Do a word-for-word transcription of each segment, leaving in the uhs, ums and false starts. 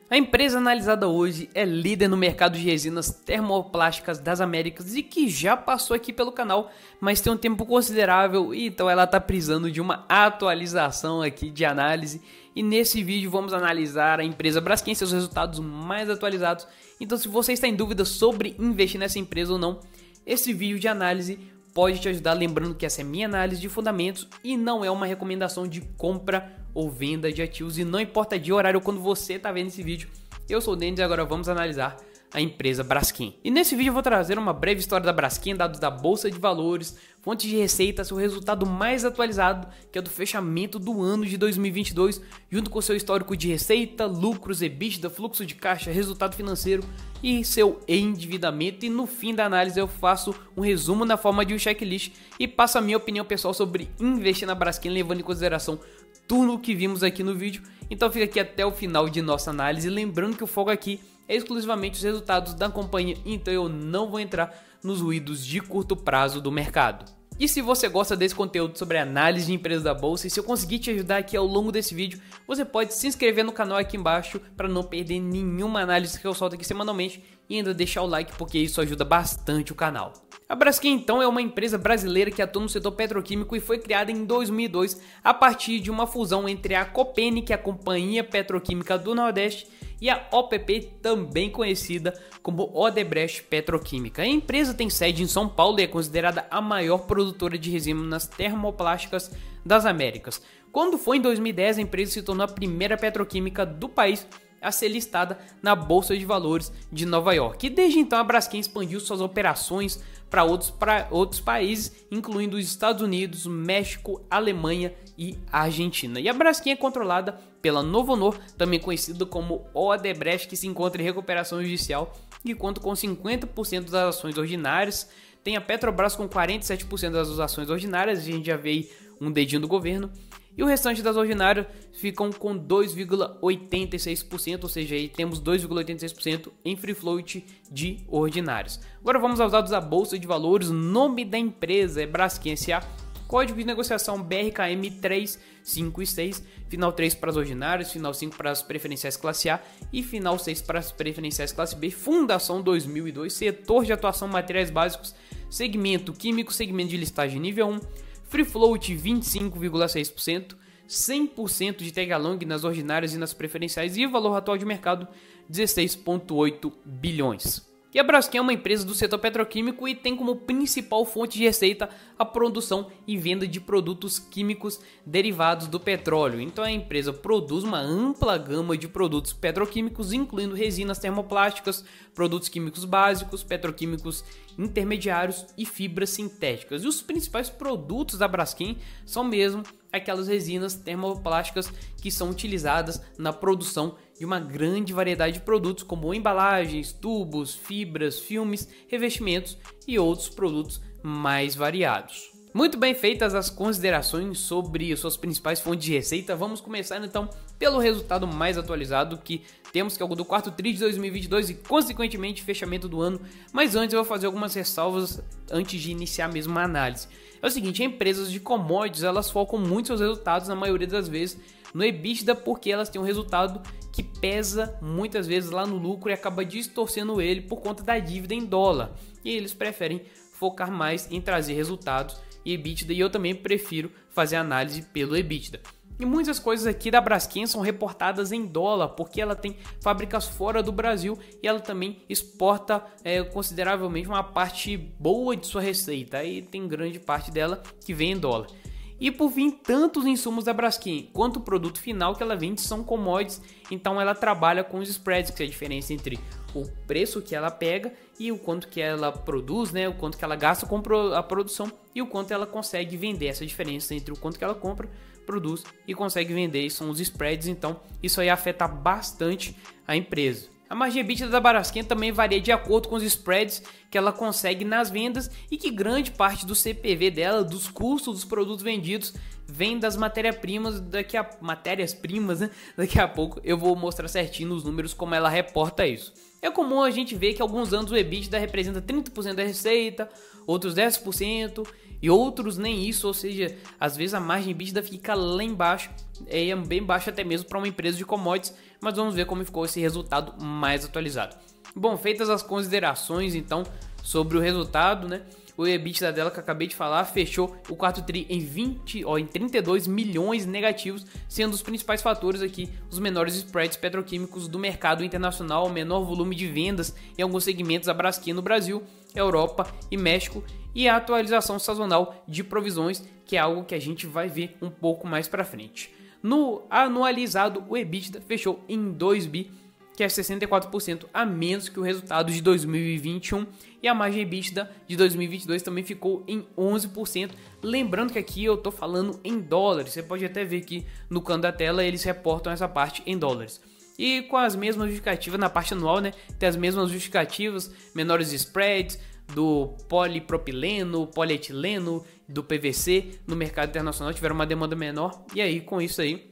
A empresa analisada hoje é líder no mercado de resinas termoplásticas das Américas e que já passou aqui pelo canal, mas tem um tempo considerável, então ela está precisando de uma atualização aqui de análise. E nesse vídeo vamos analisar a empresa Braskem, seus resultados mais atualizados. Então se você está em dúvida sobre investir nessa empresa ou não, esse vídeo de análise pode te ajudar, lembrando que essa é minha análise de fundamentos e não é uma recomendação de compra ou venda de ativos, e não importa dia, horário, quando você está vendo esse vídeo. Eu sou o Denis e agora vamos analisar a empresa Braskem. E nesse vídeo eu vou trazer uma breve história da Braskem, dados da Bolsa de Valores, fontes de receita, seu resultado mais atualizado, que é do fechamento do ano de dois mil e vinte e dois, junto com seu histórico de receita, lucros, EBITDA, fluxo de caixa, resultado financeiro e seu endividamento. E no fim da análise eu faço um resumo na forma de um checklist e passo a minha opinião pessoal sobre investir na Braskem, levando em consideração tudo o que vimos aqui no vídeo. Então fica aqui até o final de nossa análise, lembrando que o foco aqui é exclusivamente os resultados da companhia, então eu não vou entrar nos ruídos de curto prazo do mercado. E se você gosta desse conteúdo sobre análise de empresas da bolsa, e se eu conseguir te ajudar aqui ao longo desse vídeo, você pode se inscrever no canal aqui embaixo para não perder nenhuma análise que eu solto aqui semanalmente, e ainda deixar o like, porque isso ajuda bastante o canal. A Braskem então é uma empresa brasileira que atua no setor petroquímico e foi criada em dois mil e dois a partir de uma fusão entre a Copene, que é a Companhia Petroquímica do Nordeste, e a O P P, também conhecida como Odebrecht Petroquímica. A empresa tem sede em São Paulo e é considerada a maior produtora de resinas termoplásticas das Américas. Quando foi em dois mil e dez, a empresa se tornou a primeira petroquímica do país a ser listada na Bolsa de Valores de Nova York. E desde então a Braskem expandiu suas operações para outros, pra outros países, incluindo os Estados Unidos, México, Alemanha e Argentina. E a Braskem é controlada pela Novonor, também conhecida como Odebrecht, que se encontra em recuperação judicial e conta com cinquenta por cento das ações ordinárias. Tem a Petrobras com quarenta e sete por cento das ações ordinárias, a gente já vê aí um dedinho do governo. E o restante das ordinárias ficam com dois vírgula oitenta e seis por cento, ou seja, aí temos dois vírgula oitenta e seis por cento em free float de ordinários. Agora vamos aos dados da Bolsa de Valores. Nome da empresa é Braskem S A, código de negociação B R K M três cinco seis, final três para as ordinárias, final cinco para as preferenciais classe A e final seis para as preferenciais classe B. Fundação dois mil e dois, setor de atuação materiais básicos, segmento químico, segmento de listagem nível um, free float vinte e cinco vírgula seis por cento, cem por cento de tag along nas ordinárias e nas preferenciais e valor atual de mercado dezesseis vírgula oito bilhões. E a Braskem é uma empresa do setor petroquímico e tem como principal fonte de receita a produção e venda de produtos químicos derivados do petróleo. Então a empresa produz uma ampla gama de produtos petroquímicos, incluindo resinas termoplásticas, produtos químicos básicos, petroquímicos intermediários e fibras sintéticas. E os principais produtos da Braskem são mesmo aquelas resinas termoplásticas que são utilizadas na produção de uma grande variedade de produtos, como embalagens, tubos, fibras, filmes, revestimentos e outros produtos mais variados. Muito bem feitas as considerações sobre suas principais fontes de receita, vamos começar então pelo resultado mais atualizado que temos, que é o do quarto tri de dois mil e vinte e dois e consequentemente fechamento do ano. Mas antes eu vou fazer algumas ressalvas antes de iniciar mesmo a análise. É o seguinte, empresas de commodities, elas focam muito seus resultados na maioria das vezes no EBITDA, porque elas têm um resultado que pesa muitas vezes lá no lucro e acaba distorcendo ele por conta da dívida em dólar. E eles preferem focar mais em trazer resultados e EBITDA, e eu também prefiro fazer análise pelo EBITDA. E muitas coisas aqui da Braskem são reportadas em dólar, porque ela tem fábricas fora do Brasil e ela também exporta é, consideravelmente uma parte boa de sua receita, e tem grande parte dela que vem em dólar. E por fim, tanto os insumos da Braskem quanto o produto final que ela vende são commodities, então ela trabalha com os spreads, que é a diferença entre o preço que ela pega e o quanto que ela produz, né, o quanto que ela gasta com a produção e o quanto ela consegue vender. Essa diferença entre o quanto que ela compra, produz e consegue vender são os spreads, então isso aí afeta bastante a empresa. A margem EBITDA da Braskem também varia de acordo com os spreads que ela consegue nas vendas e que grande parte do C P V dela, dos custos dos produtos vendidos, vem das matérias-primas. Daqui a matérias-primas, né? Daqui a pouco eu vou mostrar certinho nos números como ela reporta isso. É comum a gente ver que alguns anos o EBITDA representa trinta por cento da receita, outros dez por cento e outros nem isso, ou seja, às vezes a margem EBITDA fica lá embaixo, é bem baixa até mesmo para uma empresa de commodities, mas vamos ver como ficou esse resultado mais atualizado. Bom, feitas as considerações então sobre o resultado, né? O EBITDA dela que eu acabei de falar fechou o quarto tri em, vinte, ó, em trinta e dois milhões negativos, sendo os principais fatores aqui os menores spreads petroquímicos do mercado internacional, o menor volume de vendas em alguns segmentos da Braskem no Brasil, Europa e México, e a atualização sazonal de provisões, que é algo que a gente vai ver um pouco mais para frente. No anualizado, o EBITDA fechou em dois bi, que é sessenta e quatro por cento a menos que o resultado de dois mil e vinte e um, e a margem EBITDA de dois mil e vinte e dois também ficou em onze por cento. Lembrando que aqui eu estou falando em dólares, você pode até ver que no canto da tela eles reportam essa parte em dólares. E com as mesmas justificativas na parte anual, né? Tem as mesmas justificativas, menores spreads do polipropileno, polietileno, do P V C no mercado internacional tiveram uma demanda menor, e aí com isso aí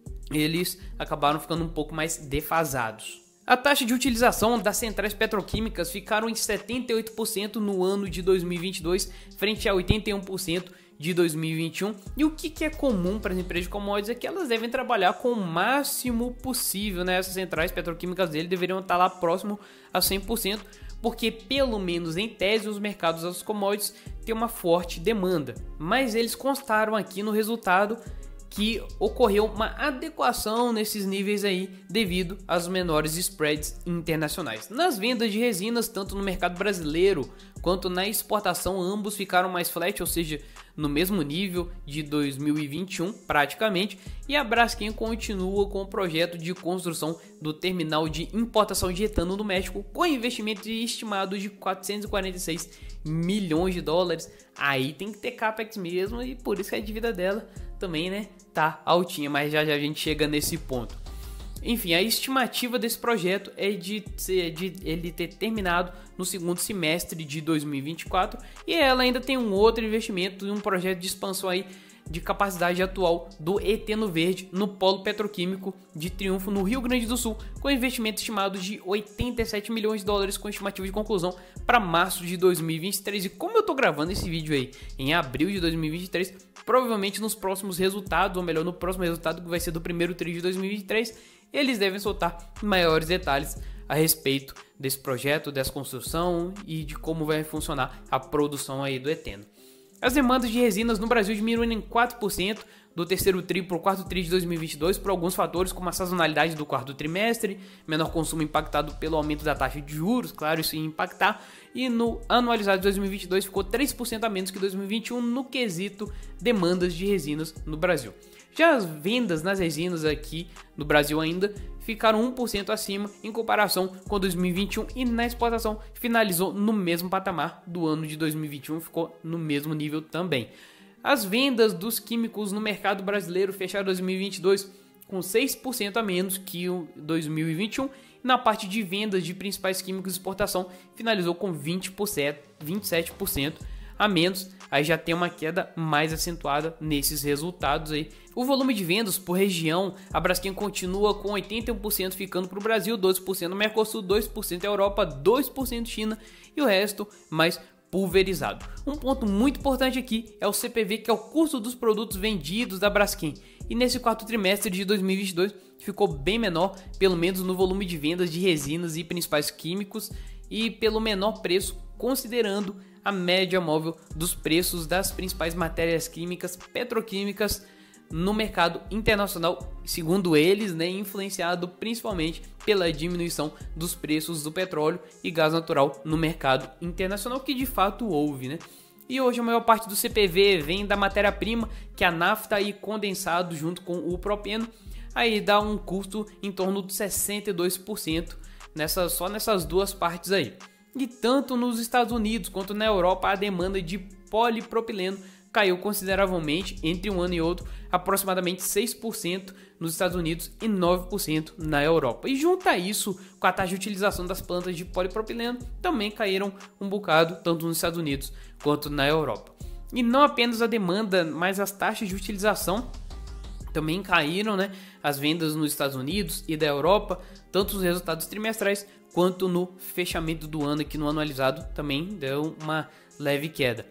eles acabaram ficando um pouco mais defasados. A taxa de utilização das centrais petroquímicas ficaram em setenta e oito por cento no ano de dois mil e vinte e dois, frente a oitenta e um por cento de dois mil e vinte e um. E o que é comum para as empresas de commodities é que elas devem trabalhar com o máximo possível, né? Essas centrais petroquímicas dele deveriam estar lá próximo a cem por cento, porque pelo menos em tese os mercados das commodities têm uma forte demanda. Mas eles constaram aqui no resultado que ocorreu uma adequação nesses níveis aí devido às menores spreads internacionais. Nas vendas de resinas, tanto no mercado brasileiro quanto na exportação, ambos ficaram mais flat, ou seja, no mesmo nível de dois mil e vinte e um praticamente, e a Braskem continua com o projeto de construção do terminal de importação de etano no México, com investimento estimado de quatrocentos e quarenta e seis milhões de dólares. Aí tem que ter capex mesmo, e por isso que a dívida dela também, né, tá altinha, mas já já a gente chega nesse ponto. Enfim, a estimativa desse projeto é de, ser, de ele ter terminado no segundo semestre de dois mil e vinte e quatro, e ela ainda tem um outro investimento e um projeto de expansão aí de capacidade atual do Eteno Verde no polo petroquímico de Triunfo, no Rio Grande do Sul, com investimento estimado de oitenta e sete milhões de dólares, com estimativa de conclusão para março de dois mil e vinte e três. E como eu tô gravando esse vídeo aí em abril de dois mil e vinte e três, provavelmente nos próximos resultados, ou melhor, no próximo resultado que vai ser do primeiro tri de dois mil e vinte e três, eles devem soltar maiores detalhes a respeito desse projeto, dessa construção e de como vai funcionar a produção aí do eteno. As demandas de resinas no Brasil diminuíram em quatro por cento do terceiro tri para o quarto tri de dois mil e vinte e dois por alguns fatores, como a sazonalidade do quarto trimestre, menor consumo impactado pelo aumento da taxa de juros, claro, isso ia impactar, e no anualizado de dois mil e vinte e dois ficou três por cento a menos que dois mil e vinte e um no quesito demandas de resinas no Brasil. Já as vendas nas resinas aqui no Brasil ainda ficaram um por cento acima em comparação com dois mil e vinte e um, e na exportação finalizou no mesmo patamar do ano de dois mil e vinte e um, ficou no mesmo nível também. As vendas dos químicos no mercado brasileiro fecharam dois mil e vinte e dois com seis por cento a menos que o dois mil e vinte e um, e na parte de vendas de principais químicos de exportação finalizou com vinte por cento, vinte e sete por cento a menos. Aí já tem uma queda mais acentuada nesses resultados aí. O volume de vendas por região, a Braskem continua com oitenta e um por cento ficando para o Brasil, doze por cento no Mercosul, dois por cento Europa, dois por cento China e o resto mais pulverizado. Um ponto muito importante aqui é o C P V, que é o custo dos produtos vendidos da Braskem. E nesse quarto trimestre de dois mil e vinte e dois ficou bem menor, pelo menos no volume de vendas de resinas e principais químicos, e pelo menor preço, considerando a média móvel dos preços das principais matérias químicas petroquímicas no mercado internacional, segundo eles, né, influenciado principalmente pela diminuição dos preços do petróleo e gás natural no mercado internacional, que de fato houve, né? E hoje a maior parte do C P V vem da matéria-prima, que é a nafta e condensado junto com o propeno, aí dá um custo em torno de sessenta e dois por cento nessa, só nessas duas partes aí. E tanto nos Estados Unidos quanto na Europa a demanda de polipropileno caiu consideravelmente entre um ano e outro, aproximadamente seis por cento nos Estados Unidos e nove por cento na Europa. E junta isso com a taxa de utilização das plantas de polipropileno, também caíram um bocado, tanto nos Estados Unidos quanto na Europa. E não apenas a demanda, mas as taxas de utilização também caíram, né? As vendas nos Estados Unidos e da Europa, tanto os resultados trimestrais quanto no fechamento do ano, aqui no anualizado também deu uma leve queda.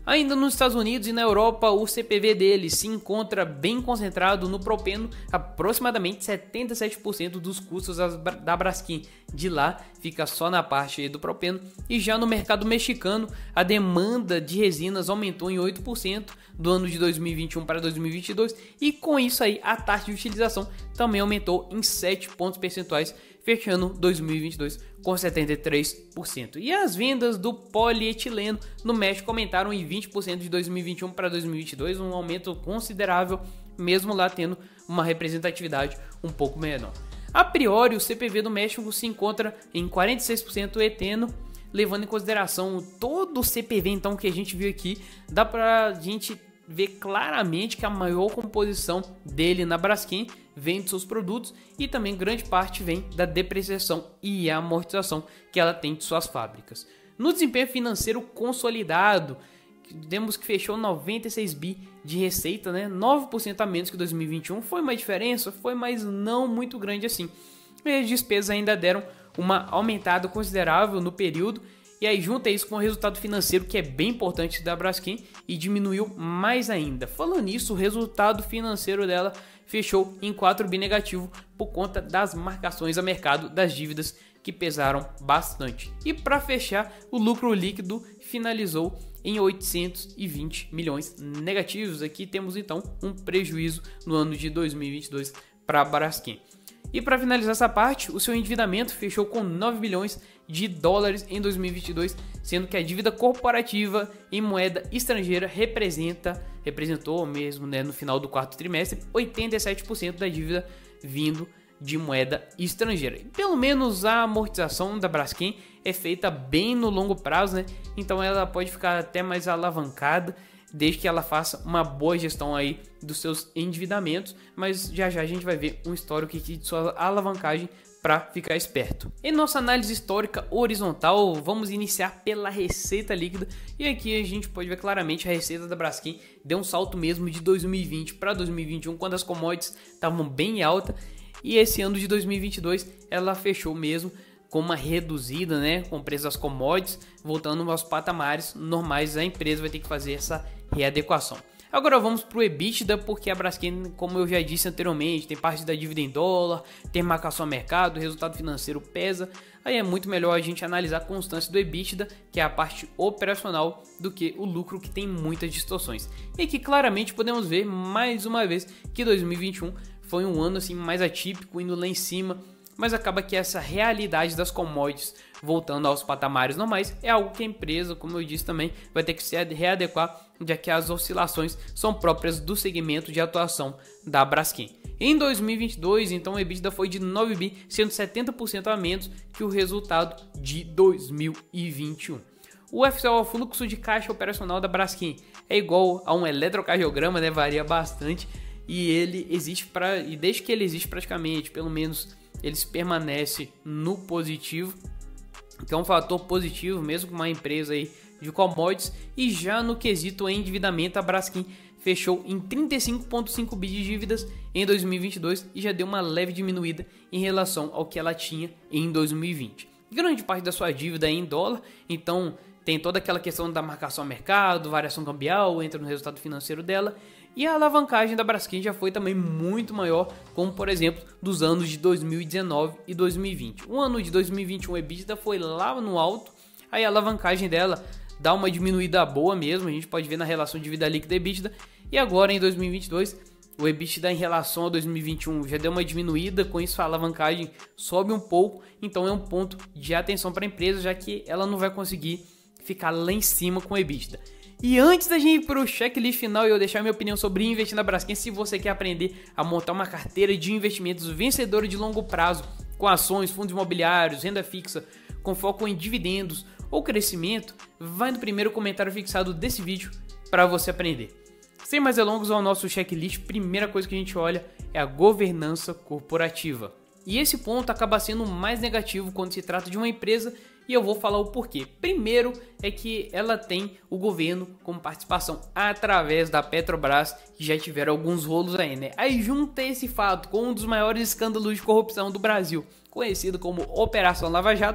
Ainda nos Estados Unidos e na Europa, o C P V dele se encontra bem concentrado no Propeno, aproximadamente setenta e sete por cento dos custos da Braskem de lá fica só na parte do Propeno. E já no mercado mexicano, a demanda de resinas aumentou em oito por cento do ano de dois mil e vinte e um para dois mil e vinte e dois, e com isso aí a taxa de utilização também aumentou em sete pontos percentuais, fechando dois mil e vinte e dois com setenta e três por cento. E as vendas do polietileno no México aumentaram em vinte por cento de dois mil e vinte e um para dois mil e vinte e dois, um aumento considerável, mesmo lá tendo uma representatividade um pouco menor. A priori, o C P V do México se encontra em quarenta e seis por cento eteno, levando em consideração todo o C P V então que a gente viu aqui, dá pra gente ver claramente que a maior composição dele na Braskem vem de seus produtos e também grande parte vem da depreciação e amortização que ela tem de suas fábricas. No desempenho financeiro consolidado, temos que fechou noventa e seis bi de receita, né? nove por cento a menos que dois mil e vinte e um. Foi uma diferença? Foi, mas não muito grande assim. E as despesas ainda deram uma aumentada considerável no período. E aí junta isso com o resultado financeiro, que é bem importante da Braskem, e diminuiu mais ainda. Falando nisso, o resultado financeiro dela fechou em quatro bi negativo por conta das marcações a mercado das dívidas que pesaram bastante. E para fechar, o lucro líquido finalizou em oitocentos e vinte milhões negativos. Aqui temos então um prejuízo no ano de dois mil e vinte e dois para a Braskem. E para finalizar essa parte, o seu endividamento fechou com nove bilhões de dólares em dois mil e vinte e dois, sendo que a dívida corporativa em moeda estrangeira representa, representou mesmo, né, no final do quarto trimestre, oitenta e sete por cento da dívida vindo de moeda estrangeira. E pelo menos a amortização da Braskem é feita bem no longo prazo, né? Então ela pode ficar até mais alavancada, desde que ela faça uma boa gestão aí dos seus endividamentos, mas já já a gente vai ver um histórico aqui de sua alavancagem para ficar esperto. Em nossa análise histórica horizontal, vamos iniciar pela receita líquida, e aqui a gente pode ver claramente a receita da Braskem deu um salto mesmo de dois mil e vinte para dois mil e vinte e um, quando as commodities estavam bem alta, e esse ano de dois mil e vinte e dois ela fechou mesmo com uma reduzida, né, com o preço das commodities voltando aos patamares normais. A empresa vai ter que fazer essa readequação. Agora vamos para o EBITDA, porque a Braskem, como eu já disse anteriormente, tem parte da dívida em dólar, tem marcação a mercado, o resultado financeiro pesa. Aí é muito melhor a gente analisar a constância do EBITDA, que é a parte operacional, do que o lucro, que tem muitas distorções. E aqui claramente podemos ver mais uma vez que dois mil e vinte e um foi um ano assim mais atípico, indo lá em cima, mas acaba que essa realidade das commodities voltando aos patamares normais é algo que a empresa, como eu disse também, vai ter que se readequar, já que as oscilações são próprias do segmento de atuação da Braskem. Em dois mil e vinte e dois, então, o EBITDA foi de nove bi, sendo setenta por cento a menos que o resultado de dois mil e vinte e um. O F C O, o fluxo de caixa operacional da Braskem, é igual a um eletrocardiograma, né? Varia bastante, e ele existe para e desde que ele existe praticamente, pelo menos ele permanece no positivo, que é um fator positivo mesmo com uma empresa aí de commodities. E já no quesito endividamento, a Braskem fechou em trinta e cinco vírgula cinco bi de dívidas em dois mil e vinte e dois e já deu uma leve diminuída em relação ao que ela tinha em dois mil e vinte. Grande parte da sua dívida é em dólar, então tem toda aquela questão da marcação a mercado, variação cambial, entra no resultado financeiro dela. E a alavancagem da Braskem já foi também muito maior, como por exemplo dos anos de dois mil e dezenove e dois mil e vinte. O ano de dois mil e vinte e um, o EBITDA foi lá no alto, aí a alavancagem dela dá uma diminuída boa mesmo, a gente pode ver na relação de dívida líquida e EBITDA. E agora em dois mil e vinte e dois, o EBITDA em relação a dois mil e vinte e um já deu uma diminuída, com isso a alavancagem sobe um pouco, então é um ponto de atenção para a empresa, já que ela não vai conseguir ficar lá em cima com o EBITDA. E antes da gente ir para o checklist final e eu deixar minha opinião sobre investir na Braskem, se você quer aprender a montar uma carteira de investimentos vencedora de longo prazo, com ações, fundos imobiliários, renda fixa, com foco em dividendos ou crescimento, vai no primeiro comentário fixado desse vídeo para você aprender. Sem mais delongas, ao nosso checklist, primeira coisa que a gente olha é a governança corporativa. E esse ponto acaba sendo mais negativo quando se trata de uma empresa, e eu vou falar o porquê. Primeiro é que ela tem o governo como participação através da Petrobras, que já tiveram alguns rolos aí, né? Aí junta esse fato com um dos maiores escândalos de corrupção do Brasil, conhecido como Operação Lava Jato,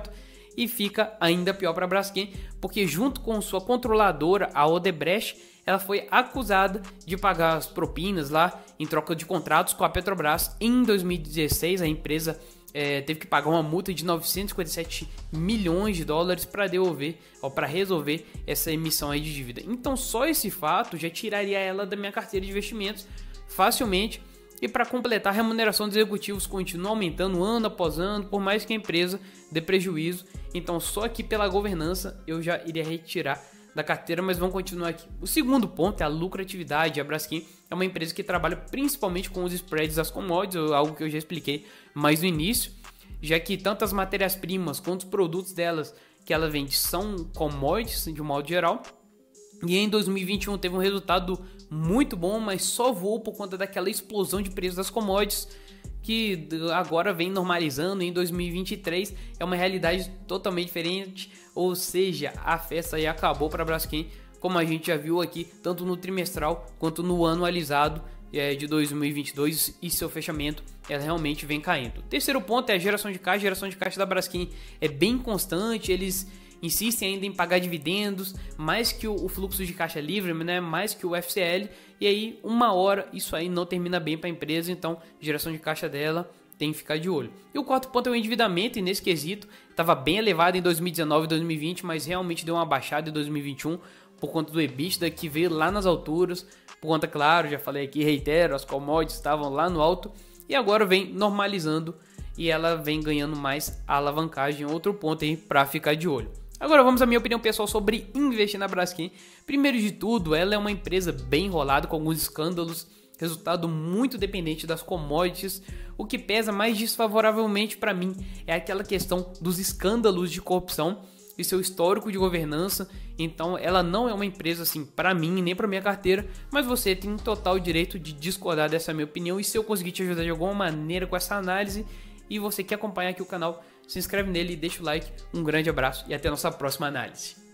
e fica ainda pior para a Braskem, porque junto com sua controladora, a Odebrecht, ela foi acusada de pagar as propinas lá em troca de contratos com a Petrobras. Em dois mil e dezesseis, a empresa é, teve que pagar uma multa de novecentos e cinquenta e sete milhões de dólares para devolver ou para resolver essa emissão aí de dívida. Então só esse fato já tiraria ela da minha carteira de investimentos facilmente. E para completar, a remuneração dos executivos continua aumentando ano após ano, por mais que a empresa dê prejuízo. Então só aqui pela governança eu já iria retirar da carteira, mas vamos continuar aqui. O segundo ponto é a lucratividade. A Braskem é uma empresa que trabalha principalmente com os spreads das commodities, algo que eu já expliquei mais no início, já que tanto as matérias-primas quanto os produtos delas que ela vende são commodities de um modo geral. E em dois mil e vinte e um teve um resultado muito bom, mas só voou por conta daquela explosão de preços das commodities, que agora vem normalizando. Em dois mil e vinte e três é uma realidade totalmente diferente, ou seja, a festa aí acabou para a Braskem, como a gente já viu aqui, tanto no trimestral quanto no anualizado é, de dois mil e vinte e dois, e seu fechamento ela realmente vem caindo. Terceiro ponto é a geração de caixa. A geração de caixa da Braskem é bem constante, eles insistem ainda em pagar dividendos, mais que o fluxo de caixa livre, né? Mais que o F C L, e aí uma hora isso aí não termina bem para a empresa, então geração de caixa dela tem que ficar de olho. E o quarto ponto é o endividamento, e nesse quesito estava bem elevado em dois mil e dezenove e dois mil e vinte, mas realmente deu uma baixada em dois mil e vinte e um por conta do EBITDA, que veio lá nas alturas, por conta, claro, já falei aqui, reitero, as commodities estavam lá no alto, e agora vem normalizando e ela vem ganhando mais alavancagem. Outro ponto aí para ficar de olho. Agora vamos à minha opinião pessoal sobre investir na Braskem. Primeiro de tudo, ela é uma empresa bem enrolada com alguns escândalos, resultado muito dependente das commodities. O que pesa mais desfavoravelmente para mim é aquela questão dos escândalos de corrupção e seu histórico de governança. Então ela não é uma empresa assim para mim, nem para minha carteira, mas você tem total direito de discordar dessa minha opinião, e se eu conseguir te ajudar de alguma maneira com essa análise e você quer acompanhar aqui o canal, se inscreve nele e deixa o like. Um grande abraço e até a nossa próxima análise.